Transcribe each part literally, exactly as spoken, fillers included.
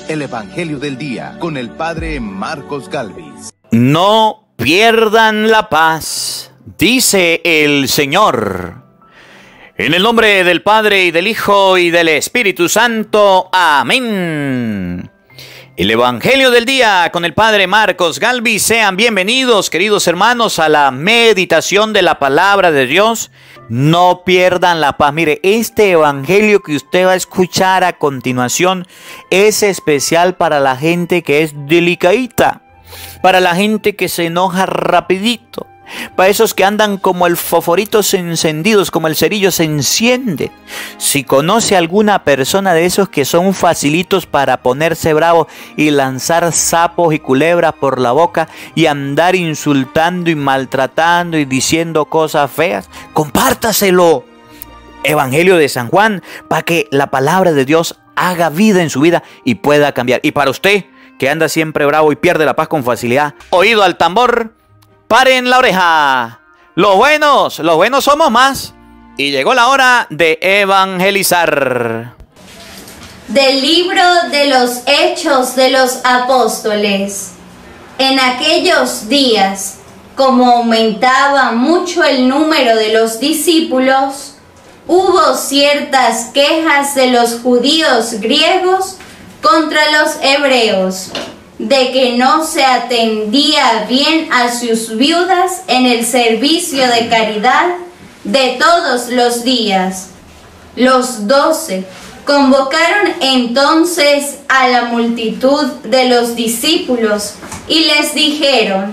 el Evangelio del Día con el Padre Marcos Galvis. No pierdan la paz, dice el Señor. En el nombre del Padre, y del Hijo, y del Espíritu Santo. Amén. El Evangelio del Día con el Padre Marcos Galvis. Sean bienvenidos, queridos hermanos, a la meditación de la Palabra de Dios. No pierdan la paz. Mire, este Evangelio que usted va a escuchar a continuación es especial para la gente que es delicadita, para la gente que se enoja rapidito, para esos que andan como el fosforitos encendidos, como el cerillo se enciende. Si conoce alguna persona de esos que son facilitos para ponerse bravo y lanzar sapos y culebras por la boca y andar insultando y maltratando y diciendo cosas feas, compártaselo. Evangelio de San Juan, para que la palabra de Dios haga vida en su vida y pueda cambiar. Y para usted que anda siempre bravo y pierde la paz con facilidad, oído al tambor, paren la oreja. Los buenos, los buenos somos más. Y llegó la hora de evangelizar. Del libro de los Hechos de los Apóstoles. En aquellos días, como aumentaba mucho el número de los discípulos, hubo ciertas quejas de los judíos griegos contra los hebreos, de que no se atendía bien a sus viudas en el servicio de caridad de todos los días. Los doce convocaron entonces a la multitud de los discípulos y les dijeron: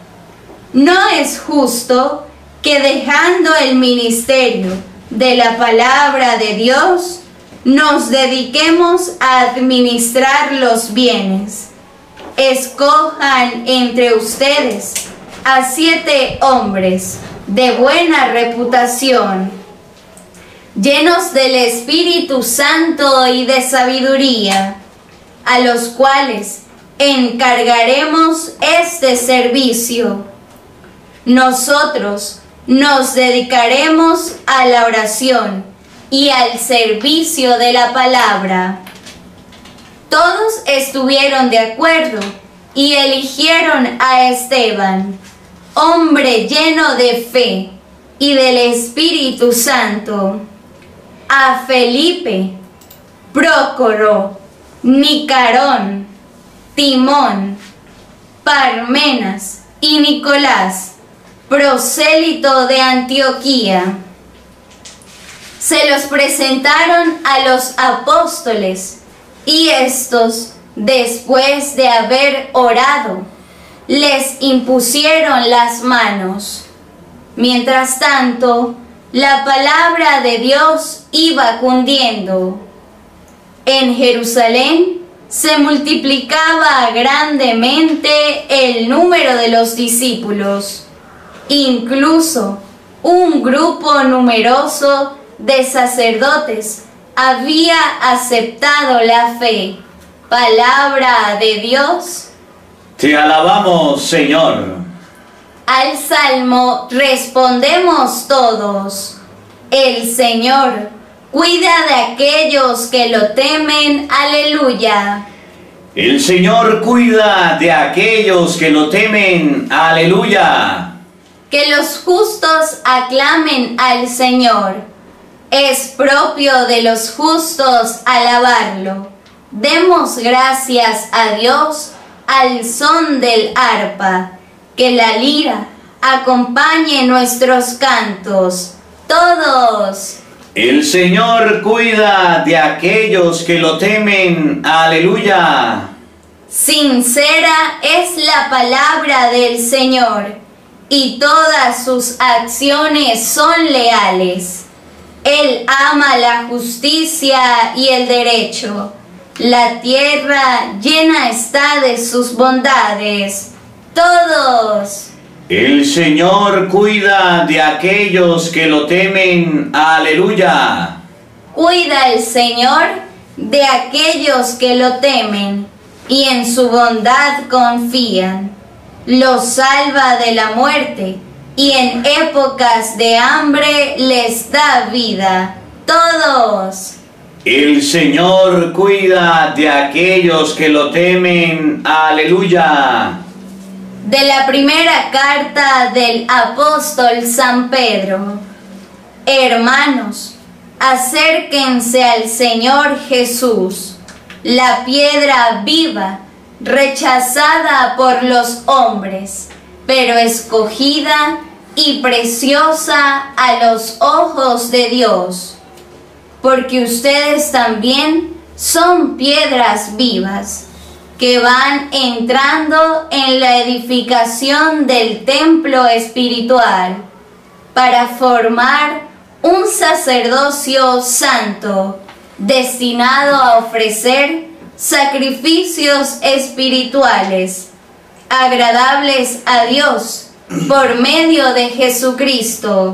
no es justo que, dejando el ministerio de la palabra de Dios, nos dediquemos a administrar los bienes. Escojan entre ustedes a siete hombres de buena reputación, llenos del Espíritu Santo y de sabiduría, a los cuales encargaremos este servicio. Nosotros nos dedicaremos a la oración y al servicio de la palabra. Todos estuvieron de acuerdo y eligieron a Esteban, hombre lleno de fe y del Espíritu Santo, a Felipe, Prócoro, Nicanor, Timón, Parmenas y Nicolás, prosélito de Antioquía. Se los presentaron a los apóstoles, y estos, después de haber orado, les impusieron las manos. Mientras tanto, la palabra de Dios iba cundiendo. En Jerusalén se multiplicaba grandemente el número de los discípulos. Incluso un grupo numeroso de sacerdotes había aceptado la fe. Palabra de Dios. Te alabamos, Señor. Al salmo respondemos todos: el Señor cuida de aquellos que lo temen. Aleluya. El Señor cuida de aquellos que lo temen. Aleluya. Que los justos aclamen al Señor. Es propio de los justos alabarlo. Demos gracias a Dios al son del arpa. Que la lira acompañe nuestros cantos. Todos. El Señor cuida de aquellos que lo temen. Aleluya. Sincera es la palabra del Señor, y todas sus acciones son leales. Él ama la justicia y el derecho. La tierra llena está de sus bondades. Todos. El Señor cuida de aquellos que lo temen. Aleluya. Cuida el Señor de aquellos que lo temen y en su bondad confían. Los salva de la muerte y en épocas de hambre les da vida. Todos. El Señor cuida de aquellos que lo temen. Aleluya. De la primera carta del apóstol San Pedro. Hermanos, acérquense al Señor Jesús, la piedra viva, rechazada por los hombres, pero escogida y preciosa a los ojos de Dios, porque ustedes también son piedras vivas, que van entrando en la edificación del templo espiritual, para formar un sacerdocio santo, destinado a ofrecer sacrificios espirituales, agradables a Dios, por medio de Jesucristo.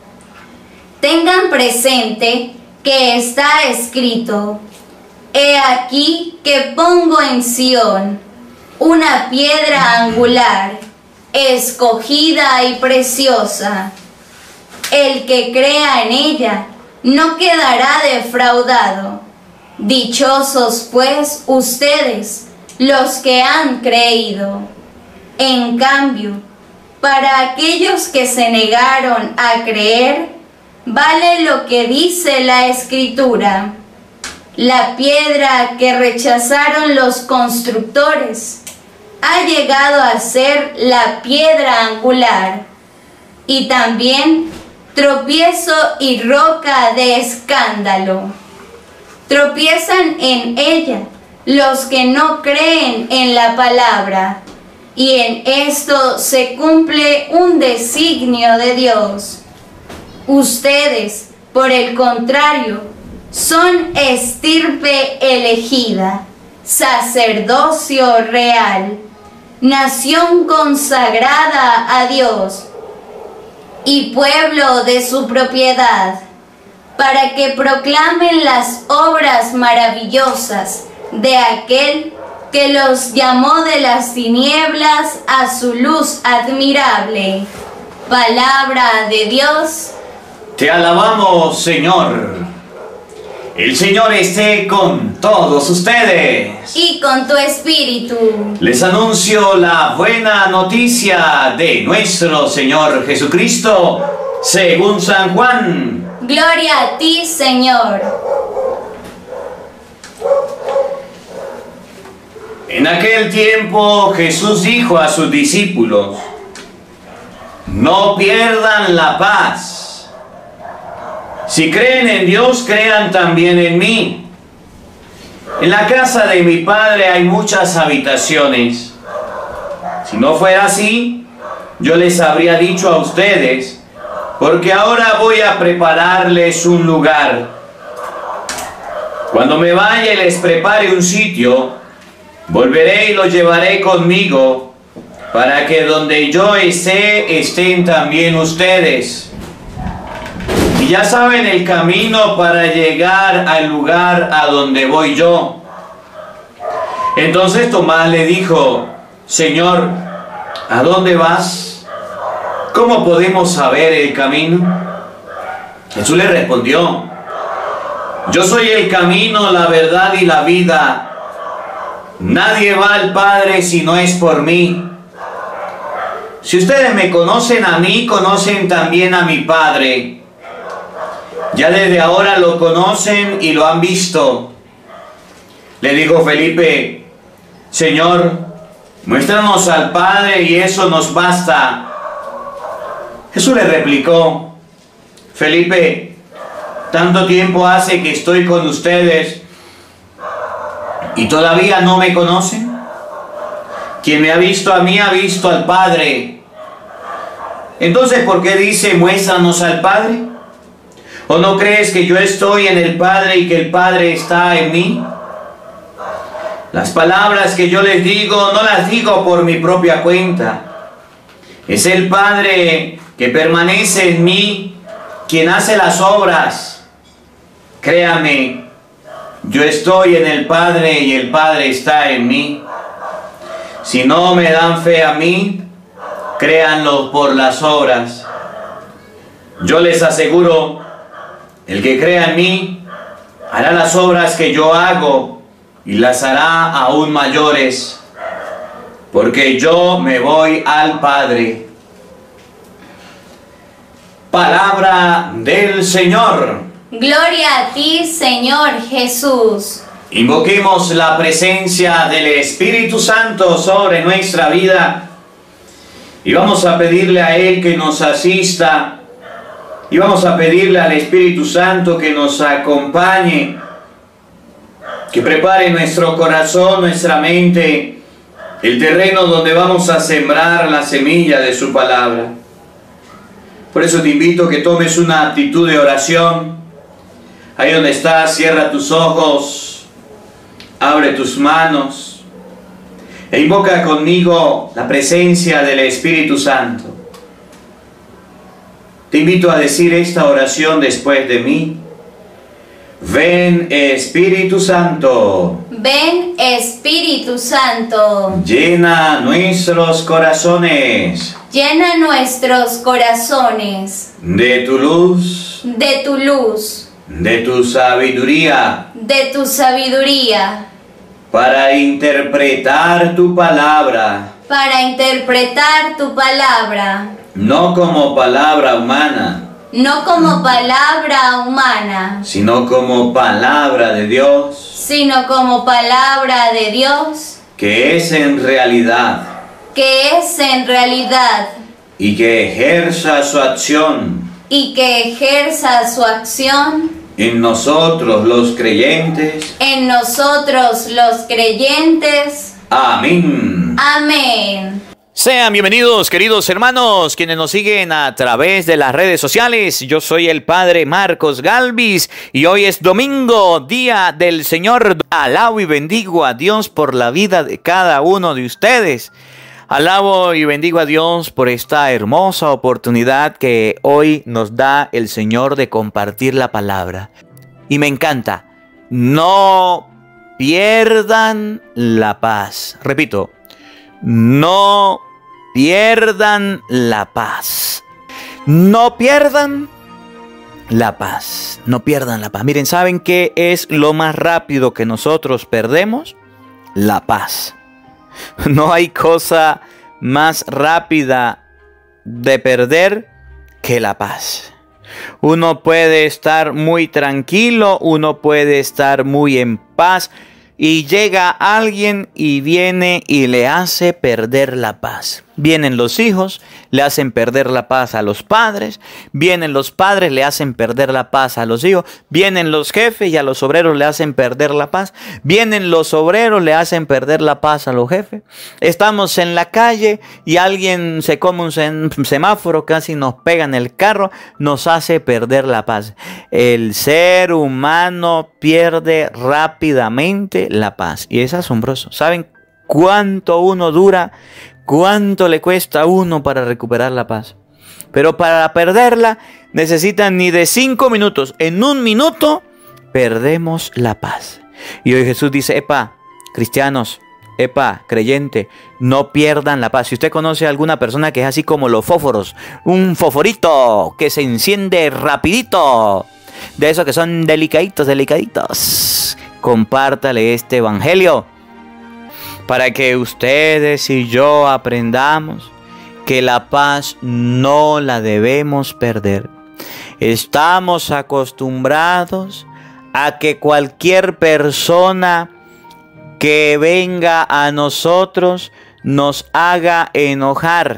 Tengan presente que está escrito: He aquí que pongo en Sión una piedra angular, escogida y preciosa. El que crea en ella no quedará defraudado. Dichosos pues ustedes, los que han creído. En cambio, para aquellos que se negaron a creer, vale lo que dice la Escritura: la piedra que rechazaron los constructores ha llegado a ser la piedra angular, y también tropiezo y roca de escándalo. Tropiezan en ella los que no creen en la palabra, y en esto se cumple un designio de Dios. Ustedes, por el contrario, son estirpe elegida, sacerdocio real, nación consagrada a Dios y pueblo de su propiedad, para que proclamen las obras maravillosas de aquel que los llamó de las tinieblas a su luz admirable. Palabra de Dios. Te alabamos, Señor. El Señor esté con todos ustedes. Y con tu espíritu. Les anuncio la buena noticia de nuestro Señor Jesucristo, según San Juan. Gloria a ti, Señor. En aquel tiempo Jesús dijo a sus discípulos: no pierdan la paz. Si creen en Dios, crean también en mí. En la casa de mi Padre hay muchas habitaciones. Si no fuera así, yo les habría dicho a ustedes, porque ahora voy a prepararles un lugar. Cuando me vaya y les prepare un sitio, volveré y los llevaré conmigo, para que donde yo esté, estén también ustedes. Y ya saben el camino para llegar al lugar a donde voy yo. Entonces Tomás le dijo: Señor, ¿a dónde vas? ¿Cómo podemos saber el camino? Jesús le respondió: yo soy el camino, la verdad y la vida. Nadie va al Padre si no es por mí. Si ustedes me conocen a mí, conocen también a mi Padre. Ya desde ahora lo conocen y lo han visto. Le dijo Felipe: Señor, muéstranos al Padre y eso nos basta. Jesús le replicó: Felipe, tanto tiempo hace que estoy con ustedes y todavía no me conocen. Quien me ha visto a mí ha visto al Padre. Entonces, ¿por qué dice muéstranos al Padre? ¿O no crees que yo estoy en el Padre y que el Padre está en mí? Las palabras que yo les digo no las digo por mi propia cuenta. Es el Padre que permanece en mí quien hace las obras. Créame, yo estoy en el Padre y el Padre está en mí. Si no me dan fe a mí, créanlo por las obras. Yo les aseguro, el que crea en mí, hará las obras que yo hago y las hará aún mayores, porque yo me voy al Padre. Palabra del Señor. Gloria a ti, Señor Jesús. Invoquemos la presencia del Espíritu Santo sobre nuestra vida y vamos a pedirle a Él que nos asista y vamos a pedirle al Espíritu Santo que nos acompañe, que prepare nuestro corazón, nuestra mente, el terreno donde vamos a sembrar la semilla de su palabra. Por eso te invito a que tomes una actitud de oración. Ahí donde estás, cierra tus ojos, abre tus manos e invoca conmigo la presencia del Espíritu Santo. Te invito a decir esta oración después de mí. Ven, Espíritu Santo. Ven, Espíritu Santo. Llena nuestros corazones. Llena nuestros corazones. De tu luz. De tu luz. De tu sabiduría. De tu sabiduría. Para interpretar tu palabra. Para interpretar tu palabra. No como palabra humana. No como palabra humana. Sino como palabra de Dios. Sino como palabra de Dios. Que es en realidad. Que es en realidad. Y que ejerza su acción. Y que ejerza su acción. En nosotros los creyentes. En nosotros los creyentes. Amén. Amén. Sean bienvenidos, queridos hermanos, quienes nos siguen a través de las redes sociales. Yo soy el Padre Marcos Galvis y hoy es domingo, día del Señor. Alabo y bendigo a Dios por la vida de cada uno de ustedes. Alabo y bendigo a Dios por esta hermosa oportunidad que hoy nos da el Señor de compartir la palabra. Y me encanta, no pierdan la paz. Repito, no pierdan la paz. No pierdan la paz. No pierdan la paz. Miren, ¿saben qué es lo más rápido que nosotros perdemos? La paz. No hay cosa más rápida de perder que la paz. Uno puede estar muy tranquilo, uno puede estar muy en paz y llega alguien y viene y le hace perder la paz. Vienen los hijos, le hacen perder la paz a los padres. Vienen los padres, le hacen perder la paz a los hijos. Vienen los jefes y a los obreros le hacen perder la paz. Vienen los obreros, le hacen perder la paz a los jefes. Estamos en la calle y alguien se come un semáforo, casi nos pega en el carro, nos hace perder la paz. El ser humano pierde rápidamente la paz y es asombroso. ¿Saben cuánto uno dura? ¿Cuánto le cuesta a uno para recuperar la paz? Pero para perderla necesitan ni de cinco minutos. En un minuto perdemos la paz. Y hoy Jesús dice, epa, cristianos, epa, creyente, no pierdan la paz. Si usted conoce a alguna persona que es así como los fósforos, un fosforito que se enciende rapidito, de esos que son delicaditos, delicaditos, compártale este evangelio para que ustedes y yo aprendamos que la paz no la debemos perder. Estamos acostumbrados a que cualquier persona que venga a nosotros nos haga enojar.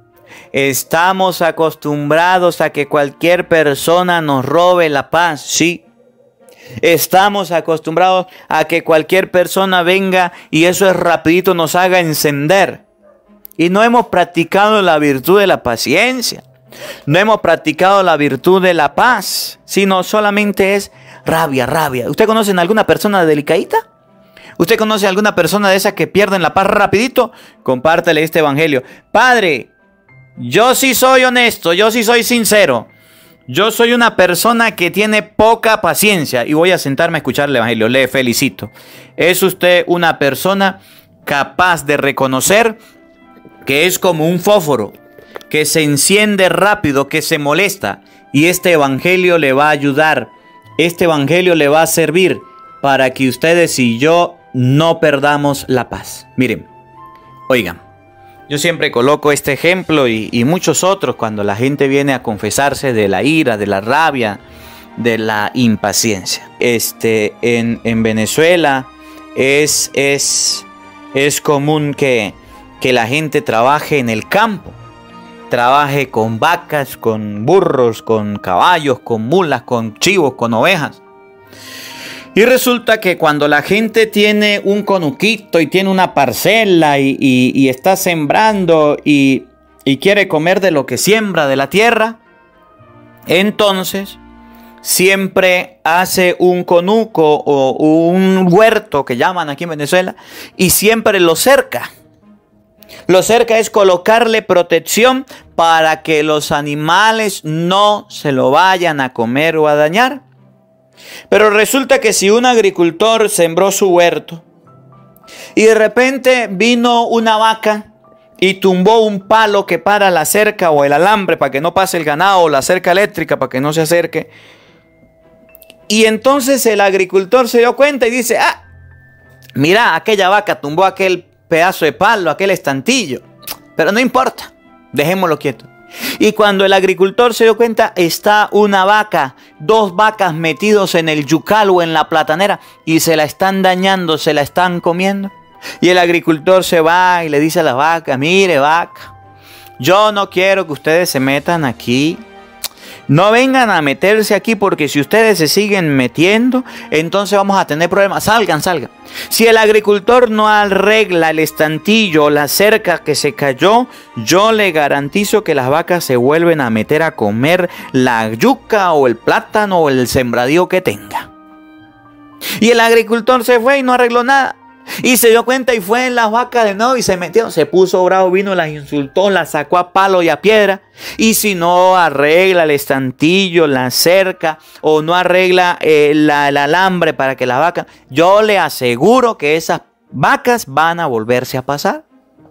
Estamos acostumbrados a que cualquier persona nos robe la paz, sí. Estamos acostumbrados a que cualquier persona venga y eso es rapidito nos haga encender. Y no hemos practicado la virtud de la paciencia. No hemos practicado la virtud de la paz, sino solamente es rabia, rabia. ¿Usted conoce a alguna persona delicadita? ¿Usted conoce a alguna persona de esas que pierden la paz rapidito? Compártele este evangelio. Padre, yo sí soy honesto, yo sí soy sincero. Yo soy una persona que tiene poca paciencia y voy a sentarme a escuchar el evangelio. Le felicito. Es usted una persona capaz de reconocer que es como un fósforo, que se enciende rápido, que se molesta. Y este evangelio le va a ayudar este evangelio le va a servir para que ustedes y yo no perdamos la paz. Miren, oigan, yo siempre coloco este ejemplo y, y muchos otros cuando la gente viene a confesarse de la ira, de la rabia, de la impaciencia. Este, en, en Venezuela es, es, es común que, que la gente trabaje en el campo. Trabaje con vacas, con burros, con caballos, con mulas, con chivos, con ovejas. Y resulta que cuando la gente tiene un conuquito y tiene una parcela y, y, y está sembrando y, y quiere comer de lo que siembra de la tierra, entonces siempre hace un conuco o un huerto que llaman aquí en Venezuela y siempre lo cerca. Lo cerca es colocarle protección para que los animales no se lo vayan a comer o a dañar. Pero resulta que si un agricultor sembró su huerto y de repente vino una vaca y tumbó un palo que para la cerca o el alambre para que no pase el ganado o la cerca eléctrica para que no se acerque, y entonces el agricultor se dio cuenta y dice, ah, mira, aquella vaca tumbó aquel pedazo de palo, aquel estantillo, pero no importa, dejémoslo quieto. Y cuando el agricultor se dio cuenta, está una vaca, dos vacas metidos en el yucal o en la platanera y se la están dañando, se la están comiendo. Y el agricultor se va y le dice a la vaca, mire vaca, yo no quiero que ustedes se metan aquí. No vengan a meterse aquí porque si ustedes se siguen metiendo, entonces vamos a tener problemas. Salgan, salgan. Si el agricultor no arregla el estantillo o la cerca que se cayó, yo le garantizo que las vacas se vuelven a meter a comer la yuca o el plátano o el sembradío que tenga. Y el agricultor se fue y no arregló nada. Y se dio cuenta y fue en las vacas de nuevo y se metió, se puso bravo, vino, las insultó, las sacó a palo y a piedra. Y si no arregla el estantillo, la cerca o no arregla eh, la, el alambre para que las vacas, yo le aseguro que esas vacas van a volverse a pasar.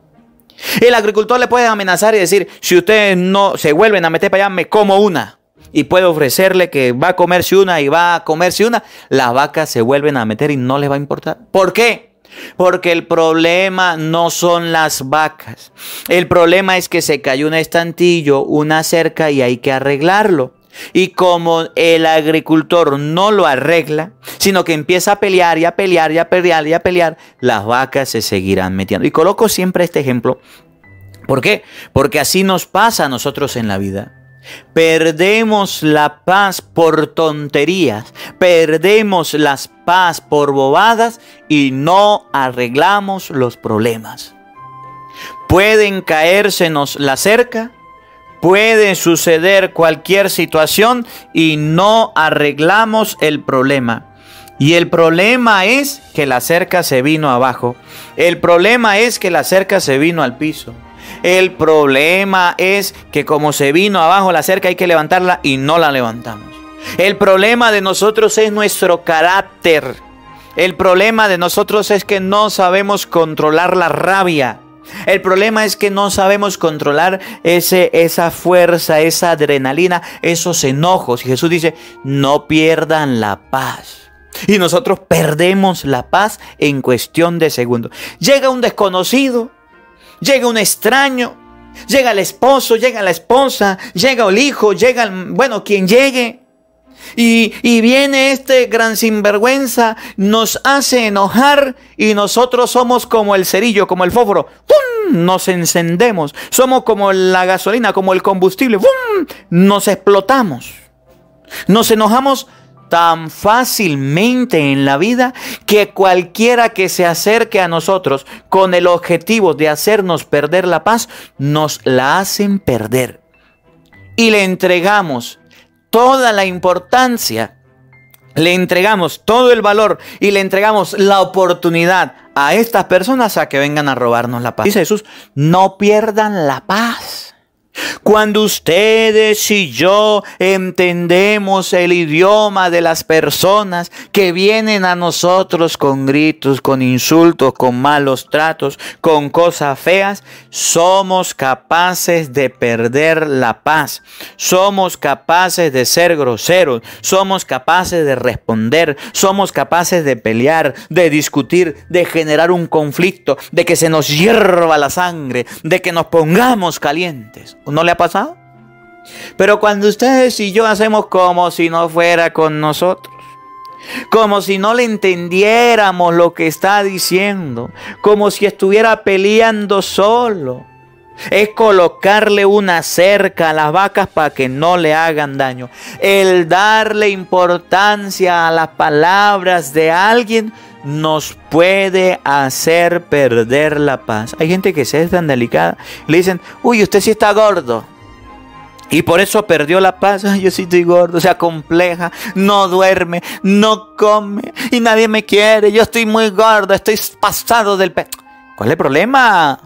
El agricultor le puede amenazar y decir, si ustedes no se vuelven a meter para allá, me como una. Y puede ofrecerle que va a comerse una y va a comerse una. Las vacas se vuelven a meter y no les va a importar. ¿Por qué? Porque el problema no son las vacas. El problema es que se cayó un estantillo, una cerca y hay que arreglarlo. Y como el agricultor no lo arregla, sino que empieza a pelear y a pelear y a pelear y a pelear, las vacas se seguirán metiendo. Y coloco siempre este ejemplo. ¿Por qué? Porque así nos pasa a nosotros en la vida. Perdemos la paz por tonterías, perdemos la paz por bobadas y no arreglamos los problemas. Pueden caérsenos la cerca, puede suceder cualquier situación y no arreglamos el problema. Y el problema es que la cerca se vino abajo, el problema es que la cerca se vino al piso. El problema es que como se vino abajo la cerca hay que levantarla y no la levantamos. El problema de nosotros es nuestro carácter. El problema de nosotros es que no sabemos controlar la rabia. El problema es que no sabemos controlar ese, esa fuerza, esa adrenalina, esos enojos. Y Jesús dice, no pierdan la paz. Y nosotros perdemos la paz en cuestión de segundos. Llega un desconocido. Llega un extraño, llega el esposo, llega la esposa, llega el hijo, llega, el, bueno, quien llegue. Y, y viene este gran sinvergüenza, nos hace enojar y nosotros somos como el cerillo, como el fósforo. ¡Pum! Nos encendemos, somos como la gasolina, como el combustible. ¡Pum! Nos explotamos, nos enojamos tan fácilmente en la vida que cualquiera que se acerque a nosotros con el objetivo de hacernos perder la paz, nos la hacen perder. Y le entregamos toda la importancia, le entregamos todo el valor y le entregamos la oportunidad a estas personas a que vengan a robarnos la paz. Dice Jesús, no pierdan la paz. Cuando ustedes y yo entendemos el idioma de las personas que vienen a nosotros con gritos, con insultos, con malos tratos, con cosas feas, somos capaces de perder la paz. Somos capaces de ser groseros, somos capaces de responder, somos capaces de pelear, de discutir, de generar un conflicto, de que se nos hierva la sangre, de que nos pongamos calientes. ¿No le ha pasado? Pero cuando ustedes y yo hacemos como si no fuera con nosotros, como si no le entendiéramos lo que está diciendo, como si estuviera peleando solo, es colocarle una cerca a las vacas para que no le hagan daño. El darle importancia a las palabras de alguien nos puede hacer perder la paz. Hay gente que se es tan delicada. Le dicen, uy, usted sí está gordo. Y por eso perdió la paz. Ay, yo sí estoy gordo, o sea, compleja, no duerme, no come y nadie me quiere. Yo estoy muy gordo, estoy pasado del pe... ¿Cuál es el problema?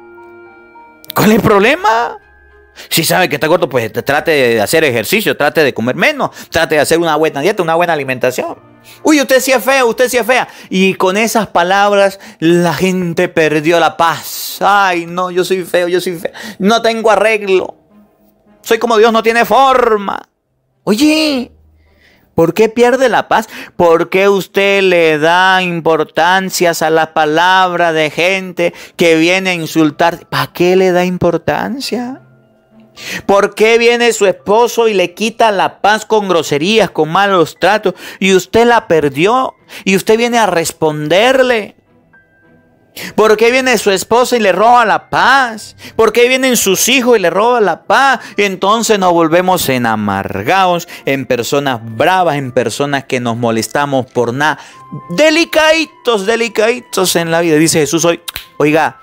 ¿Cuál es el problema? Si sabe que está gordo, pues trate de hacer ejercicio, trate de comer menos, trate de hacer una buena dieta, una buena alimentación. Uy, usted sí es feo, usted sí es fea. Y con esas palabras la gente perdió la paz. Ay, no, yo soy feo, yo soy feo. No tengo arreglo. Soy como Dios, no tiene forma. Oye, ¿por qué pierde la paz? ¿Por qué usted le da importancia a las palabras de gente que viene a insultar? ¿Para qué le da importancia? ¿Por qué viene su esposo y le quita la paz con groserías, con malos tratos? Y usted la perdió y usted viene a responderle. ¿Por qué viene su esposa y le roba la paz? ¿Por qué vienen sus hijos y le roban la paz? Y entonces nos volvemos en amargados, en personas bravas, en personas que nos molestamos por nada. Delicaditos, delicaditos en la vida. Dice Jesús hoy, oiga,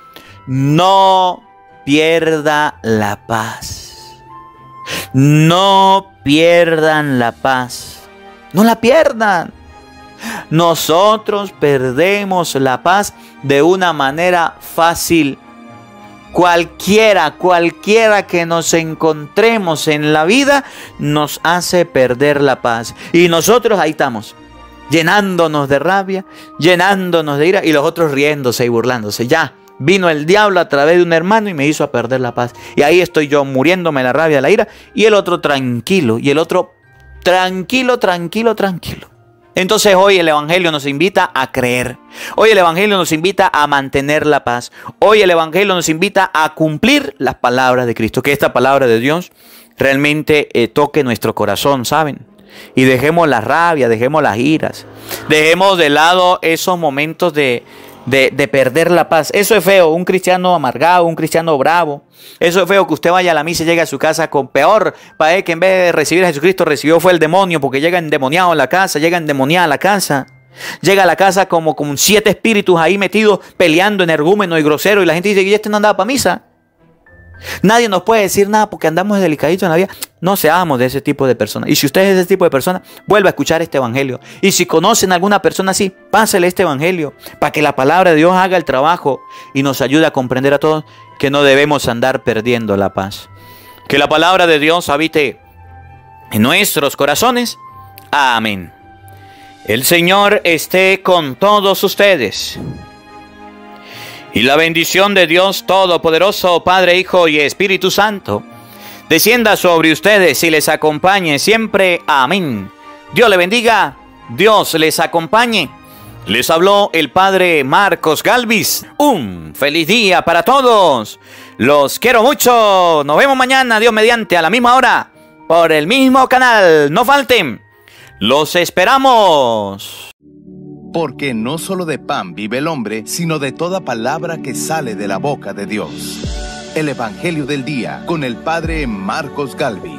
no pierda la paz. No pierdan la paz. No la pierdan. Nosotros perdemos la paz de una manera fácil. Cualquiera, cualquiera que nos encontremos en la vida nos hace perder la paz. Y nosotros ahí estamos, llenándonos de rabia, llenándonos de ira y los otros riéndose y burlándose. Ya vino el diablo a través de un hermano y me hizo a perder la paz. Y ahí estoy yo muriéndome de la rabia, de la ira, y el otro tranquilo, y el otro tranquilo, tranquilo, tranquilo. Entonces hoy el Evangelio nos invita a creer. Hoy el Evangelio nos invita a mantener la paz. Hoy el Evangelio nos invita a cumplir las palabras de Cristo. Que esta palabra de Dios realmente eh, toque nuestro corazón, ¿saben? Y dejemos la rabia, dejemos las iras. Dejemos de lado esos momentos de... De, de perder la paz. Eso es feo, un cristiano amargado, un cristiano bravo. Eso es feo que usted vaya a la misa y llegue a su casa con peor, para él que en vez de recibir a Jesucristo recibió fue el demonio, porque llega endemoniado a la casa, llega endemoniada a la casa. Llega a la casa como con siete espíritus ahí metidos peleando, energúmeno y grosero, y la gente dice que este no andaba para misa. Nadie nos puede decir nada porque andamos delicaditos en la vida. No seamos de ese tipo de personas. Y si usted es de ese tipo de persona, vuelva a escuchar este evangelio. Y si conocen a alguna persona así, pásele este evangelio para que la palabra de Dios haga el trabajo y nos ayude a comprender a todos que no debemos andar perdiendo la paz. Que la palabra de Dios habite en nuestros corazones. Amén. El Señor esté con todos ustedes. Y la bendición de Dios Todopoderoso, Padre, Hijo y Espíritu Santo, descienda sobre ustedes y les acompañe siempre. Amén. Dios le bendiga, Dios les acompañe. Les habló el Padre Marcos Galvis. Un feliz día para todos. Los quiero mucho. Nos vemos mañana, Dios mediante, a la misma hora, por el mismo canal. No falten. Los esperamos. Porque no solo de pan vive el hombre, sino de toda palabra que sale de la boca de Dios. El Evangelio del Día con el Padre Marcos Galvis.